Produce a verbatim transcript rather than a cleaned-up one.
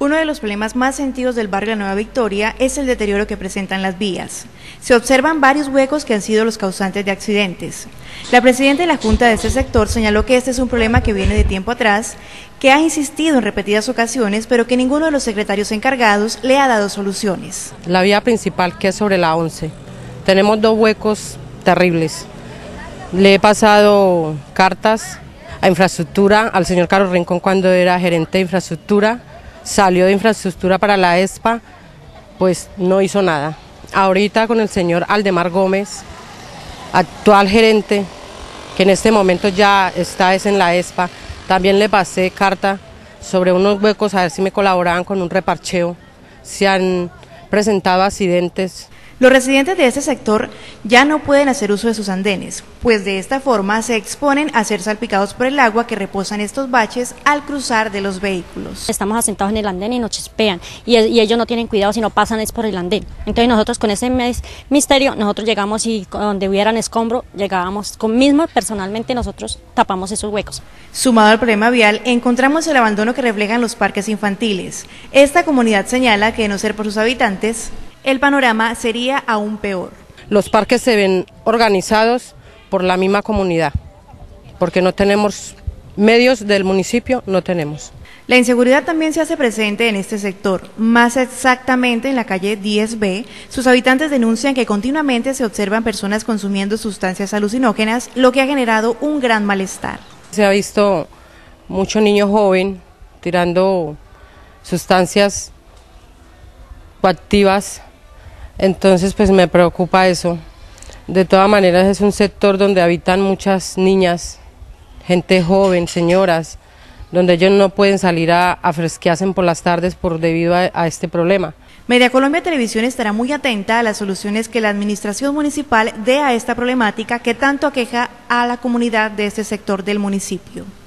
Uno de los problemas más sentidos del barrio La Nueva Victoria es el deterioro que presentan las vías. Se observan varios huecos que han sido los causantes de accidentes. La presidenta de la Junta de este sector señaló que este es un problema que viene de tiempo atrás, que ha insistido en repetidas ocasiones, pero que ninguno de los secretarios encargados le ha dado soluciones. La vía principal, que es sobre la once, tenemos dos huecos terribles. Le he pasado cartas a infraestructura, al señor Carlos Rincón cuando era gerente de infraestructura, salió de infraestructura para la ESPA, pues no hizo nada. Ahorita con el señor Aldemar Gómez, actual gerente, que en este momento ya está es en la ESPA, también le pasé carta sobre unos huecos a ver si me colaboraban con un reparcheo. Se han presentado accidentes. Los residentes de este sector ya no pueden hacer uso de sus andenes, pues de esta forma se exponen a ser salpicados por el agua que reposa en estos baches al cruzar de los vehículos. Estamos asentados en el andén y nos chispean, y, y ellos no tienen cuidado si no pasan es por el andén. Entonces nosotros con ese misterio, nosotros llegamos y donde hubieran escombro, llegábamos con mismo, personalmente nosotros tapamos esos huecos. Sumado al problema vial, encontramos el abandono que reflejan los parques infantiles. Esta comunidad señala que de no ser por sus habitantes, el panorama sería aún peor. Los parques se ven organizados por la misma comunidad, porque no tenemos medios del municipio, no tenemos. La inseguridad también se hace presente en este sector, más exactamente en la calle diez B. Sus habitantes denuncian que continuamente se observan personas consumiendo sustancias alucinógenas, lo que ha generado un gran malestar. Se ha visto mucho niño joven tirando sustancias activas. Entonces pues me preocupa eso. De todas maneras es un sector donde habitan muchas niñas, gente joven, señoras, donde ellos no pueden salir a, a fresquearse por las tardes por debido a, a este problema. Media Colombia Televisión estará muy atenta a las soluciones que la administración municipal dé a esta problemática que tanto aqueja a la comunidad de este sector del municipio.